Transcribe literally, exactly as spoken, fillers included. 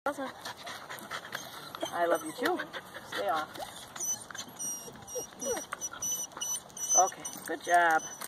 I love you too. Stay off. Okay, good job.